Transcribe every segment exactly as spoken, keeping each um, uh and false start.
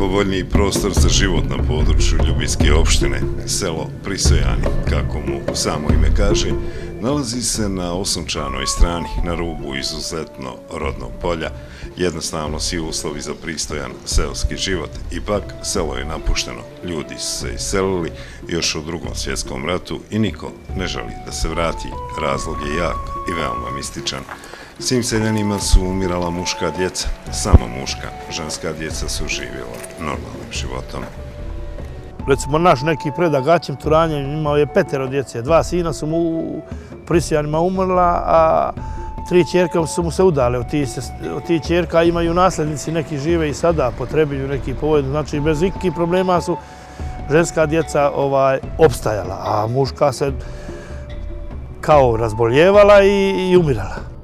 najpovoljniji prostor za život na području Ljubinske opštine, selo Prisojani, kako mu samo ime kaže, nalazi se na osunčanoj strani, na rubu izuzetno rodnog polja. Jednostavno svi uslovi za pristojan seoski život. Ipak, selo je napušteno. Ljudi su se iselili još u Drugom svjetskom ratu i niko ne želi da se vrati. Razlog je jak i veoma mističan. Svim seljanima su umirala muška djeca, samo muška. Ženska djeca su živjela normalnim životom. Recimo, naš neki predak Aćim Turanjanin imao je petero djece. Dva sina su mu u Prisjanima umrla, a tri ćerka su mu se udale. Od tih ćerka imaju nasljednici, neki žive i sada, potrebuju neki povod. Znači, bez ikakvih problema su ženska djeca opstajala, a muška se kao razboljevala i umirala.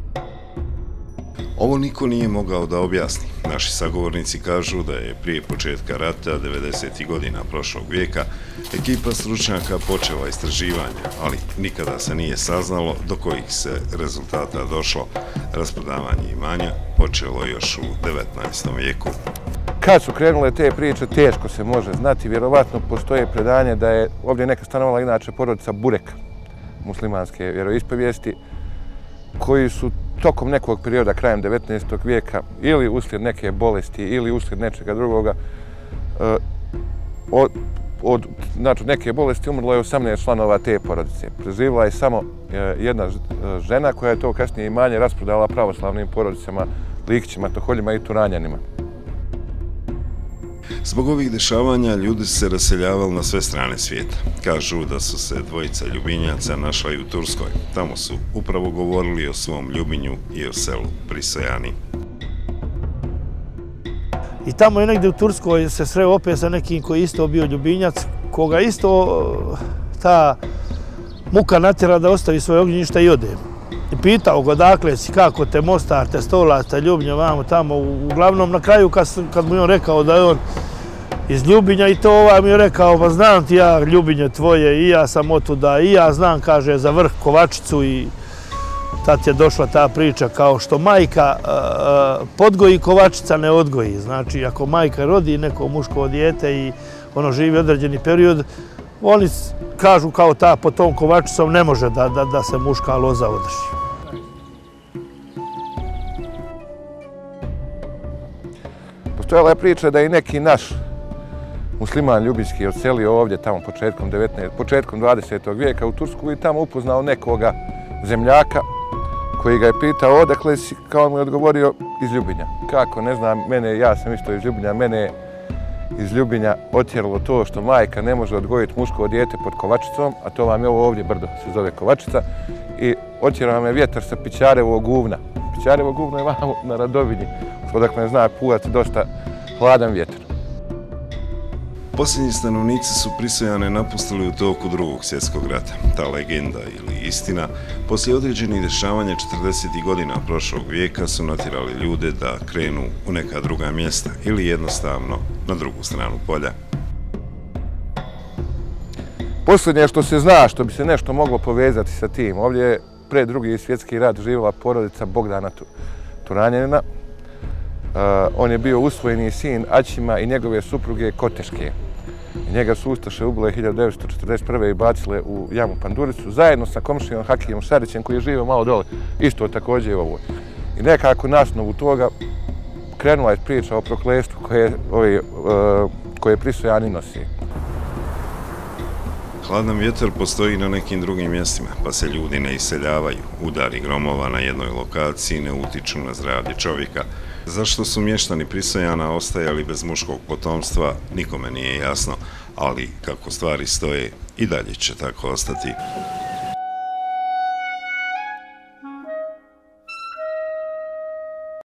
Ovo niko nije mogao da objasni. Naši sagovornici kažu da je prije početka rata, devedesetih godina prošlog vijeka, ekipa stručnjaka počela istraživanje, ali nikada se nije saznalo do kojih se rezultata došlo. Rasprodavanje imanja počelo još u devetnaestom vijeku. Kad su krenule te priče, teško se može znati. Vjerovatno postoje predanje da je ovdje neka stanovala inače porodica Bureka, muslimanske vjeroispovijesti, koji su tokom nekog perioda, krajem devetnaestog vijeka, ili uslijed neke bolesti, ili uslijed nečega drugoga, od, od znači, neke bolesti umrlo je osamnaest članova te porodice. Preživjela je samo jedna žena koja je to kasnije imanje rasprodala pravoslavnim porodicama, Likićima, Toholjima i Turanjanima. Zbog ovih dešavanja ljudi su se raseljavali na sve strane svijeta. Kažu da su se dvojica ljubinjaca našla i u Turskoj. Tamo su upravo govorili o svom ljubinju i o selu Prisojani. I tamo je negdje u Turskoj se sreo opet sa nekim koji isto bio ljubinjac, koga isto ta muka natjera da ostavi svoje ognjište i ode. I pitao ga dakle si, kako te Mostar, te Stolac, te Ljubnja, vamo tamo. Uglavnom na kraju kad mu je on rekao da je on iz Ljubinja i to ovaj mi je rekao, pa znam ti ja Ljubinje tvoje i ja sam otuda i ja znam, kaže, za vrh Kovačicu i tad je došla ta priča kao što majka podgoji, Kovačica ne odgoji. Znači, ako majka rodi neko muško dijete i ono živi određeni period, oni kažu kao ta pod tom Kovačicom ne može da, da, da se muška loza održi. Postojala je priča da i neki naš musliman ljubinski odselio ovdje tamo početkom, početkom dvadesetog vijeka u Tursku i tamo upoznao nekoga zemljaka koji ga je pitao odakle si, kao mu je odgovorio iz Ljubinja. Kako, ne znam, mene, ja sam isto iz Ljubinja, mene iz Ljubinja otjeralo to što majka ne može odgojiti muško dijete pod Kovačicom, a to vam je ovo ovdje brdo, se zove Kovačica, i otjerao me vjetar sa Pićarevog guvna. Pićarevo guvno je vamo na Radovinji, odakle zna puvati dosta hladan vjetar. Posljednji stanovnici su Prisojane napustili u toku Drugog svjetskog rata. Ta legenda ili istina, poslije određenih dešavanja četrdesetih godina prošlog vijeka su natjerali ljude da krenu u neka druga mjesta ili jednostavno na drugu stranu polja. Posljednje što se zna, što bi se nešto moglo povezati sa tim, ovdje je pre Drugi svjetski rat živjela porodica Bogdana Turanjanina. On je bio usvojeni sin Aćima i njegove supruge Koteške. Njega su ustaše ubile hiljadu devetsto četrdeset prve i bacile u jamu Panduricu zajedno sa komšijom Hakijom Šarićem koji je živio malo dole, isto također u ovoj. I nekako na osnovu toga krenula je priča o prokletstvu koje, ovi, koje Prisojani nosi. Hladan vjetar postoji na nekim drugim mjestima, pa se ljudi ne iseljavaju. Udari gromova na jednoj lokaciji ne utiču na zdravlje čovjeka. Zašto su mještani Prisojana ostajali bez muškog potomstva, nikome nije jasno, ali kako stvari stoje, i dalje će tako ostati.